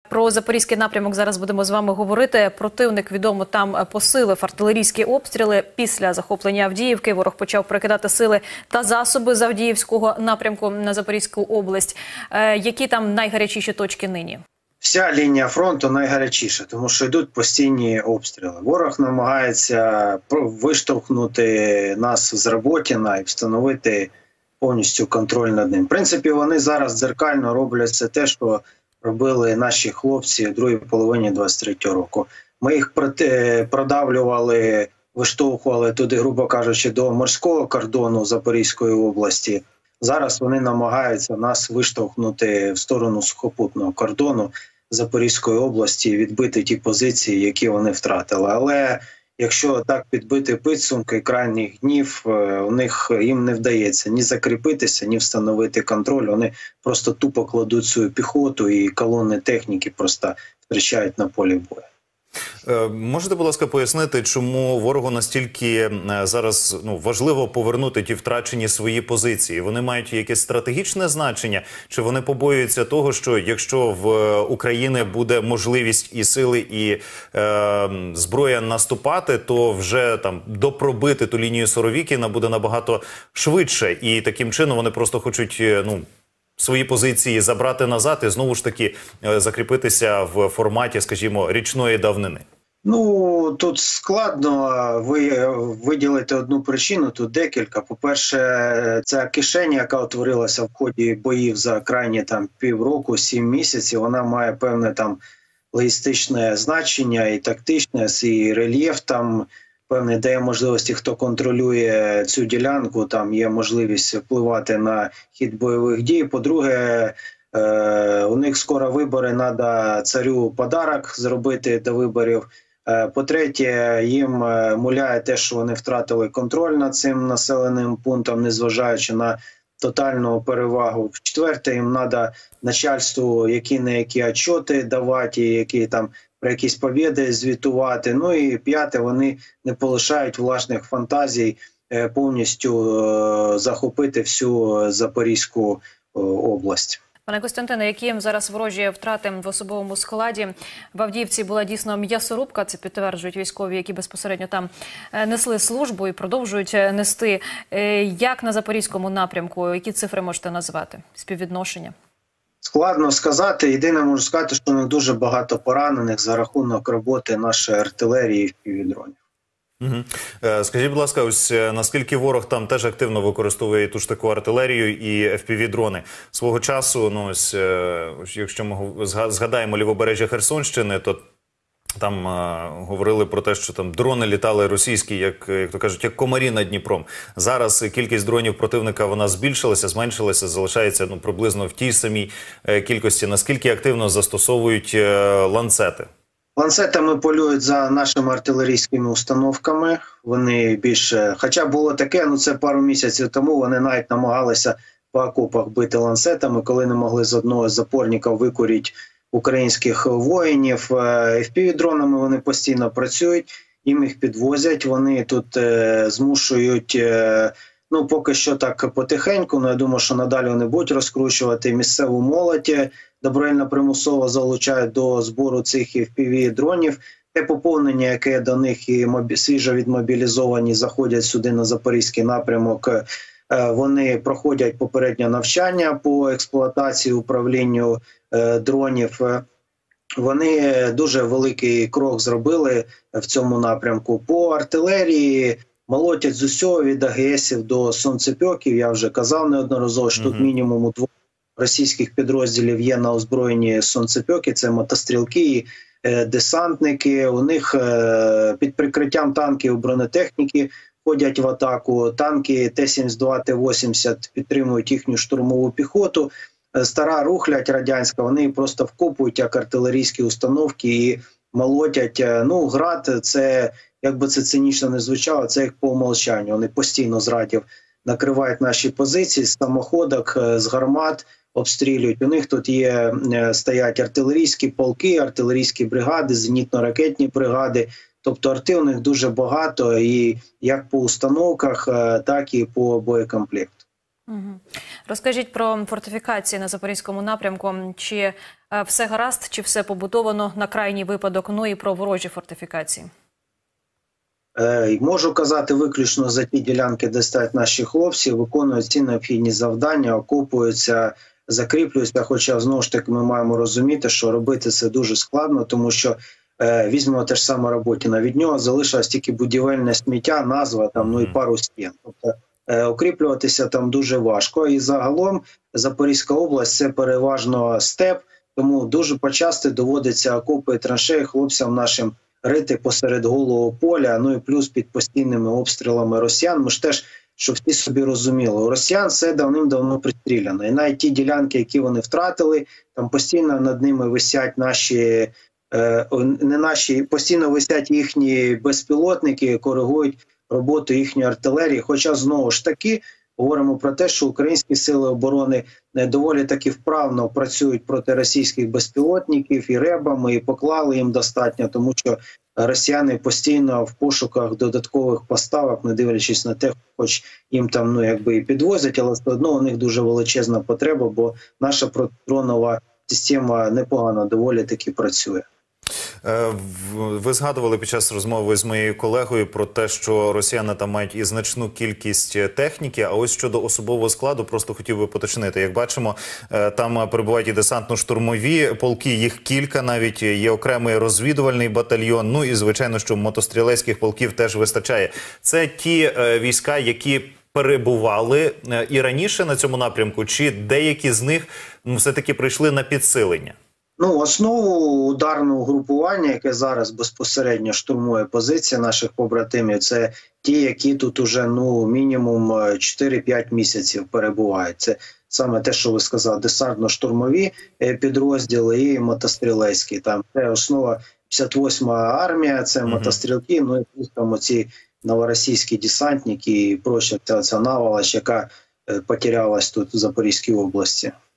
Про Запорізький напрямок зараз будемо з вами говорити. Противник, відомо, там посилив артилерійські обстріли. Після захоплення Авдіївки ворог почав перекидати сили та засоби з Авдіївського напрямку на Запорізьку область. Які там найгарячіші точки нині? Вся лінія фронту найгарячіша, тому що йдуть постійні обстріли. Ворог намагається виштовхнути нас з Роботіна і встановити повністю контроль над ним. В принципі, вони зараз дзеркально роблять все те, що робили наші хлопці в другій половині 23-го року. Ми їх продавлювали, виштовхували туди, грубо кажучи, до морського кордону Запорізької області. Зараз вони намагаються нас виштовхнути в сторону сухопутного кордону Запорізької області, відбити ті позиції, які вони втратили. Але якщо так підбити підсумки крайніх днів, їм не вдається ні закріпитися, ні встановити контроль. Вони просто тупо кладуть свою піхоту і колони техніки просто втрачають на полі бою. Можете, будь ласка, пояснити, чому ворогу настільки зараз важливо повернути ті втрачені свої позиції? Вони мають якесь стратегічне значення? Чи вони побоюються того, що якщо в Україні буде можливість і сили, і зброя наступати, то вже там допробити ту лінію Суровікіна буде набагато швидше? І таким чином вони просто хочуть, свої позиції забрати назад і знову ж таки закріпитися в форматі, скажімо, річної давнини? Тут складно виділити одну причину, тут декілька. По-перше, ця кишеня, яка утворилася в ході боїв за крайні півроку, 7 місяців, вона має певне логістичне значення і тактичне, і рельєф там певний дає можливості, хто контролює цю ділянку, там є можливість впливати на хід бойових дій. По-друге, у них скоро вибори, треба царю подарок зробити до виборів. По-третє, їм муляє те, що вони втратили контроль над цим населеним пунктом, незважаючи на тотальну перевагу. В-четверте, їм треба начальству які-не-які отчоти давати, які там про якісь побєди звітувати. Ну і п'яте, вони не полишають власних фантазій повністю захопити всю Запорізьку область. Пане Костянтине, які зараз ворожі втрати в особовому складі? В Авдіївці була дійсно м'ясорубка, це підтверджують військові, які безпосередньо там несли службу і продовжують нести. Як на Запорізькому напрямку? Які цифри можете назвати? Співвідношення? Складно сказати. Єдине можу сказати, що не дуже багато поранених за рахунок роботи нашої артилерії і впівдронів. Скажіть, будь ласка, ось наскільки ворог там теж активно використовує ту ж таку артилерію і FPV-дрони? Свого часу, якщо ми згадаємо лівобережжя Херсонщини, то там говорили про те, що там дрони літали російські, як то кажуть, як комарі над Дніпром. Зараз кількість дронів противника, вона збільшилася, зменшилася, залишається приблизно в тій самій кількості. Наскільки активно застосовують ланцети? Ланцетами полюють за нашими артилерійськими установками. Вони більше, хоча було таке, це пару місяців тому, вони навіть намагалися по окопах бити ланцетами, коли не могли з одного з запорників викурити українських воїнів. FPV-дронами вони постійно працюють, їм їх підвозять, вони тут змушують, поки що так потихеньку, я думаю, що надалі вони будуть розкручувати місцеву молодь, добровільно-примусово залучають до збору цих FPV-дронів. Те поповнення, яке до них і свіжо відмобілізовані заходять сюди на Запорізький напрямок, вони проходять попереднє навчання по експлуатації, управлінню дронів. Вони дуже великий крок зробили в цьому напрямку. По артилерії молотять з усього, від АГСів до сонцепьоків. Я вже казав неодноразово, що тут мінімум у 2 російських підрозділів є на озброєнні сонцепьоки, це мотострілки і десантники. У них під прикриттям танків бронетехніки ходять в атаку. Танки Т-72, Т-80 підтримують їхню штурмову піхоту. Стара рухлядь радянська, вони просто вкопують як артилерійські установки і молотять. Град, це, якби це цинічно не звучало, це як по умовчанню. Вони постійно з градів накривають наші позиції, з самоходок, з гармат обстрілюють. У них тут стоять артилерійські полки, артилерійські бригади, зенітно-ракетні бригади. Тобто арти у них дуже багато, і як по установках, так і по боєкомплекту. Розкажіть про фортифікації на Запорізькому напрямку. Чи все гаразд, чи все побудовано на крайній випадок, ну і про ворожі фортифікації? Можу казати виключно за ті ділянки, де стоять наші хлопці, виконують ці необхідні завдання, окопуються, закріплюються, хоча, знову ж таки, ми маємо розуміти, що робити це дуже складно, тому що візьмемо те ж саме Роботіна, від нього залишилось тільки будівельне сміття, назва там, ну і пару стін. Тобто укріплюватися там дуже важко. І загалом Запорізька область – це переважно степ, тому дуже почасти доводиться окопи і траншеї хлопцям нашим рити посеред голого поля, ну і плюс під постійними обстрілами росіян. Ми ж теж, щоб всі собі розуміли, у росіян все давним-давно пристріляно. І навіть ті ділянки, які вони втратили, там постійно над ними висять постійно висять їхні безпілотники, коригують роботу їхньої артилерії. Хоча, знову ж таки, говоримо про те, що українські сили оборони доволі таки вправно працюють проти російських безпілотників і ребами, і поклали їм достатньо, тому що росіяни постійно в пошуках додаткових поставок, не дивлячись на те, хоч їм там і підвозять, але все одно у них дуже величезна потреба, бо наша протидронова система непогано доволі таки працює. Ви згадували під час розмови з моєю колегою про те, що росіяни там мають і значну кількість техніки, а ось щодо особового складу просто хотів би поточнити. Як бачимо, там перебувають і десантно-штурмові полки, їх кілька навіть, є окремий розвідувальний батальйон, ну і звичайно, що мотострілецьких полків теж вистачає. Це ті війська, які перебували і раніше на цьому напрямку, чи деякі з них все-таки прийшли на підсилення? Основу ударного групування, яке зараз безпосередньо штурмує позиції наших побратимів, це ті, які тут уже мінімум 4-5 місяців перебувають. Це саме те, що ви сказали, десантно-штурмові підрозділи і мотострілецькі. Там це основа 58-ма армія, це мотострілки, ну і плюс там оці новоросійські десантники і проча ця наволоч, яка потерялась тут в Запорізькій області.